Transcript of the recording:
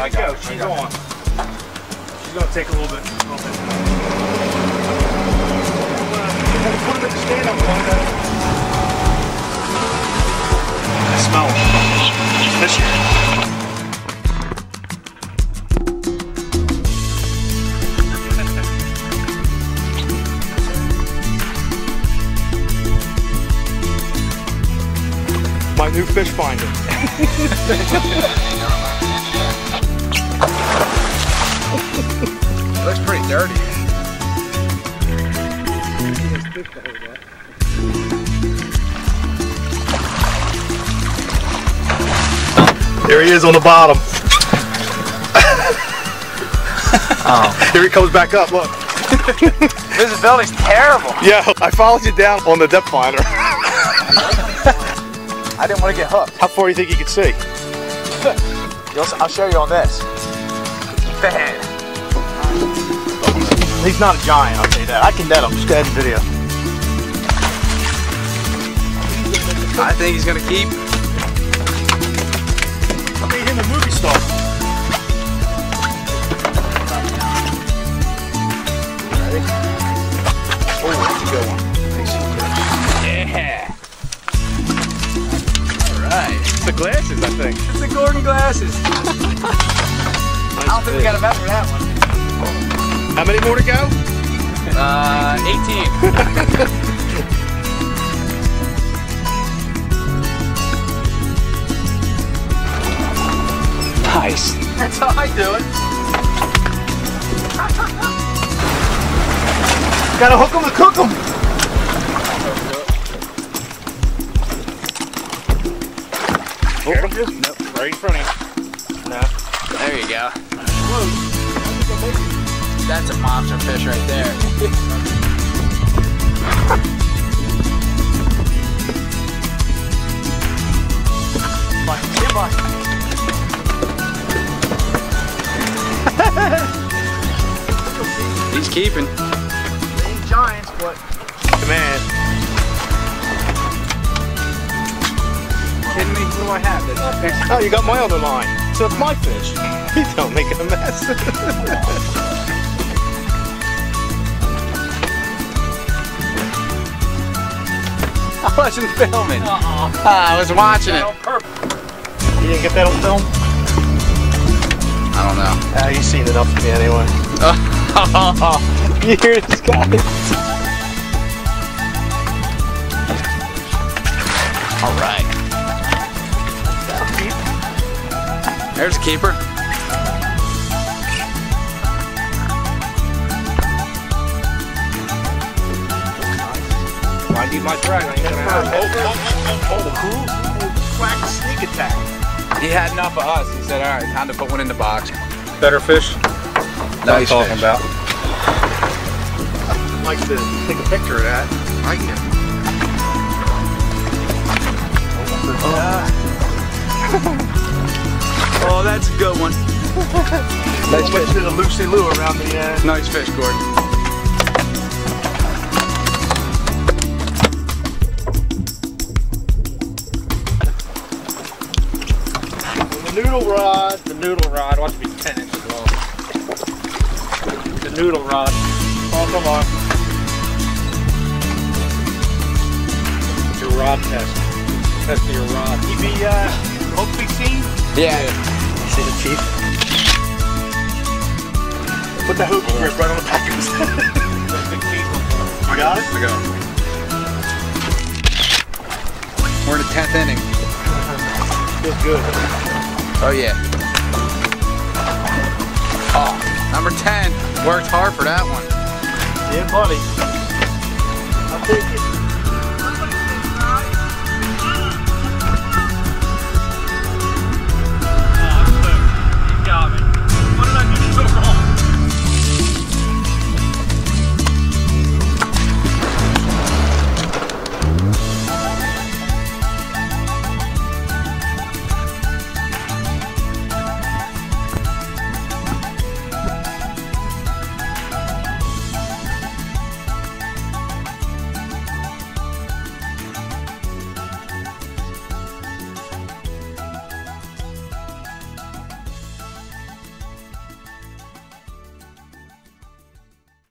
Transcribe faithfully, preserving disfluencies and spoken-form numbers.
ready to go. She's on. She's gonna take a little bit. A little bit. Put him at the stand up, Flounder. I smell fish here. My new fish finder. It looks pretty dirty. There he is on the bottom. Oh. Here he comes back up, look. Visibility's terrible. Yeah, I followed you down on the depth finder. I didn't want to get hooked. How far do you think you could see? You'll, I'll show you on this. Bang. He's not a giant, I'll tell you that. I can net him. Just go ahead and video. I think he's gonna keep. I made him a movie star. Ready? Oh, that's a good one. Yeah. All right. It's the glasses, I think. It's the Gordon glasses. Nice I don't think we got a bet for that one. How many more to go? Uh, eighteen. Nice. That's how I do it. Gotta hook them to cook them. Scared him? Nope. Right in front of you. No. There you go. That's a monster fish right there. Come on, come on. He's keeping. They ain't giants, but Come on. kidding me? What do I have? That's fish. Oh, you got my other line. So it's my fish. You don't make it a mess. I wasn't filming. Uh-uh. I was watching it. You didn't get that on film? I don't know. Ah, you've seen enough of me anyway. You hear this guy? All right. There's a keeper. I need my drag. I ain't gonna have it. Oh, oh, oh, oh, oh, quack sneak attack. He had enough of us. He said, all right, time to put one in the box. Better fish? Nice What I'm talking fish. about. I'd like to take a picture of that. I can. Oh, oh that's a good one. Nice fish. Did a loosey loo around the. Uh... Nice fish, Gordon. The noodle rod. The noodle rod. Watch me ten inches long. The noodle rod. Oh, come on. Your rod test. Test your rod. You be uh, hopefully seen. Yeah. You see the teeth? Put the hook grip right on the back of his head. You got it? I got it. We're in the tenth inning. Feels good. Oh yeah. Oh, number ten. Worked hard for that one. Yeah, buddy. I'll take it.